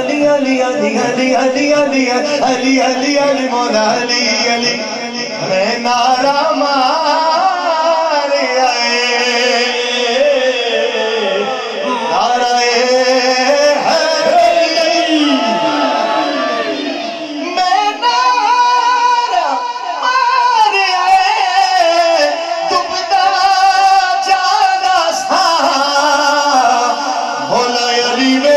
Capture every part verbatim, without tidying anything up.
علی علی علی علی علی علی علی علی علی مولا علی علی میں نعرہ مارے آئے نعرہ حیدری میں نعرہ مارے آئے دبدا جانا سا مولا علی میں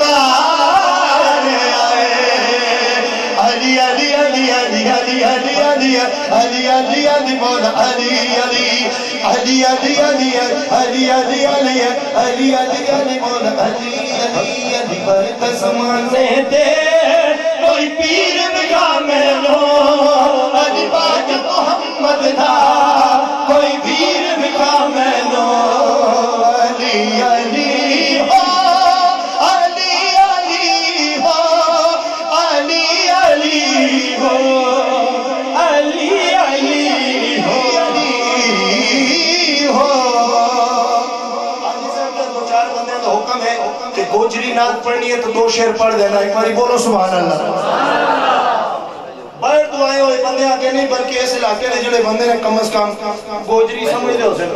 علی علی علی مولا علی علی علی علی علی علی علی علی علی علی علی مولا علی علی علی پر زمانے دے کوئی پیر بگا میں لو علی پاک محمد نا کوئی پیر بگا میں لو علی علی ہو علی علی ہو علی علی ہو گوجری نعت پڑھنی ہے تو دو شعر پڑھ دینا ایک باری بولو سبحان اللہ باہر دعائیں ہوئے بندے آگے نہیں بلکہ اس علاقے نے جڑے بندے نے کم از کم گوجری سمجھ لے اسے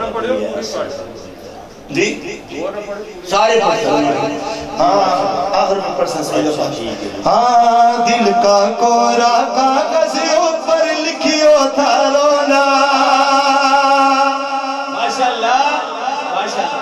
جی سارے پڑھتے ہاں آخر میں پڑھ سنس ہاں دل کا کورا کاغذ اوپر لکھیو تھا رونا ماشاءاللہ ماشاءاللہ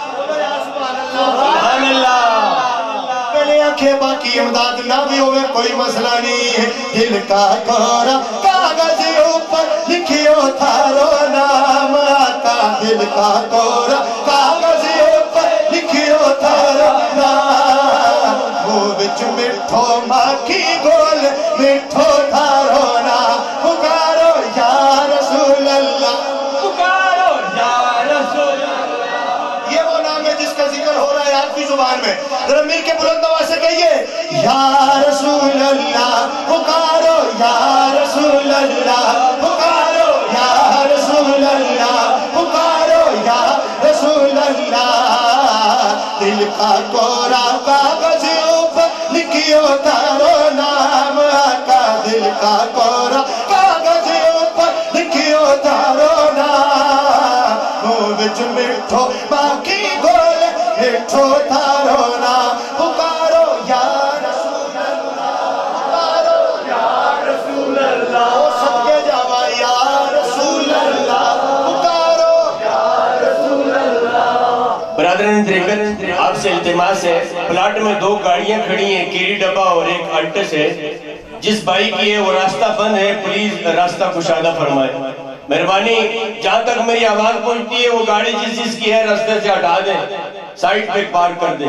کہ باقی امداد نہ بھی ہوئے کوئی مسئلہ نہیں ہے دل کا کورا کاغذ اوپر لکھیو تھا نام آقا دل کا کورا کاغذ اوپر لکھیو تھا نام وہ بچ مٹھو ماکی گول مٹھو تھا رونا پکارو یا رسول اللہ پکارو یا رسول اللہ یہ وہ نام ہے جس کا ذکر ہو رہا ہے آپ کی زبان میں ذرا مل کے بلند آواز سے کہیے یا رسول اللہ پکارو یا رسول اللہ پکارو یا رسول اللہ پکارو یا رسول اللہ دل کا کورا کاغذ اوپر لکھیو تارو نام آقا دل کا کورا کاغذ اوپر لکھیو تارو نام منہ وچ مٹھو باقی گول مٹھو تارو نام پکارو یا رسول اللہ پکارو یا رسول اللہ وہ سب کے جاوا یا رسول اللہ پکارو یا رسول اللہ برادران طریقت آپ سے التماس ہے پلاٹ میں دو گاڑیاں کھڑی ہیں کیری ڈبا اور ایک الٹس ہے جس بائی کی ہے وہ راستہ بند ہے پلیز راستہ کشادہ فرمائے مہربانی جہاں تک میری آواز پہنچتی ہے وہ گاڑی جس جس کی ہے راستے سے ہٹا دیں سائٹ پہ پار کر دیں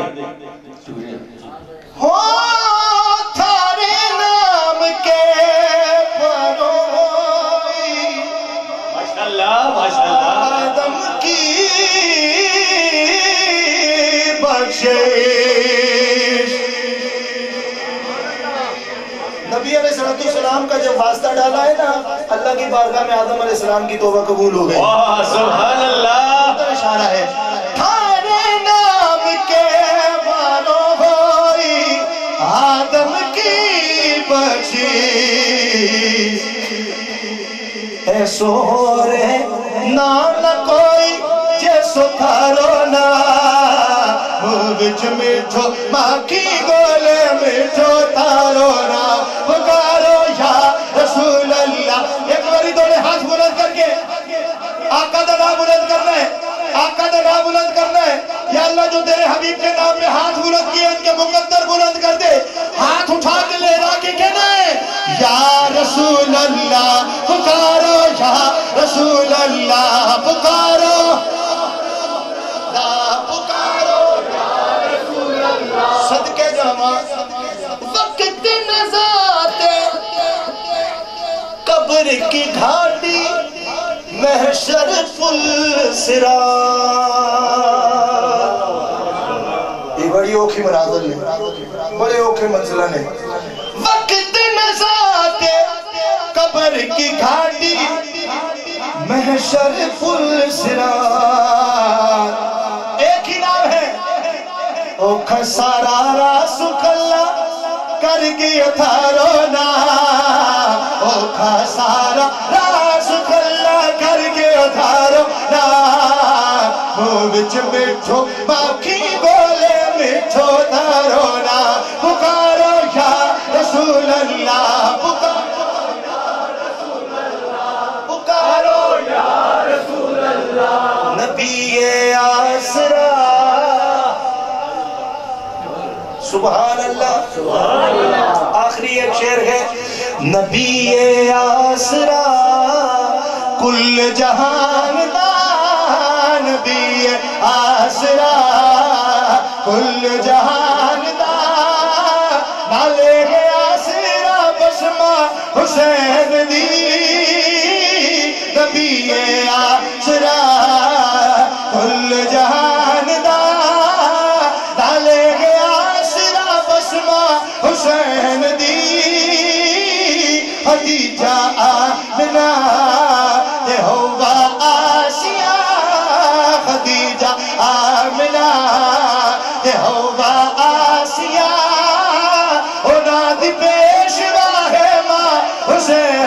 ہو تھارے نام کے پروئی ماشاءاللہ ماشاءاللہ آدم کی بخشش نبی علیہ السلام کا جب واسطہ ڈالا ہے نا اللہ کی بارگاہ میں آدم علیہ السلام کی توبہ قبول ہو گئی واہ سبحان اللہ اشارہ ہے تھارے نام کے بانو ہوئی آدم کی بخشش ایسو ہو رہے نام نہ کوئی جیسو تھارو نا بچ مٹھو ماں کی گولے مٹھو تارو نا پکارو یا رسول اللہ ایک باری دوڑے ہاتھ بلند کر کے آقا دا نام بلند کرنا ہے آقا دا نام بلند کرنا ہے یا اللہ جو تیرے حبیب کے نام میں ہاتھ بلند کیے ان کے مقدر بلند کر دے ہاتھ اٹھا کے لے را کے کہنا ہے یا رسول اللہ پکارو یا رسول اللہ پکارو صدقے جامع وقت نزات قبر کی گھاٹی محشر فل سرا یہ بڑی اوکھی مناظر نے بڑے اوکھی منزلہ نے وقت نزات قبر کی گھاٹی محشر فل سرا ایک ہی نام ہے اوکھا سارا راس کلا کر کے اتھارو نا اوکھا سارا راس کلا کر کے اتھارو نا منہ وچ مٹھو باقی بولے مٹھو تھارو نا پکارو یا رسول اللہ پکارو یا رسول اللہ نبی آسرا سبحان اللہ آخری ایک شعر ہے نبی آسرا کل جہان دا نبی آسرا کل جہان دا نالے گے آسرا بسما حسین دی نبی آسرا کل جہان دا نالے گے آسرا بسما حسین دی خدیجہ آمنہ تے ہوگا آسیہ خدیجہ آمنہ تے ہوگا آسیہ اونا دی پیش راہ ماں حسین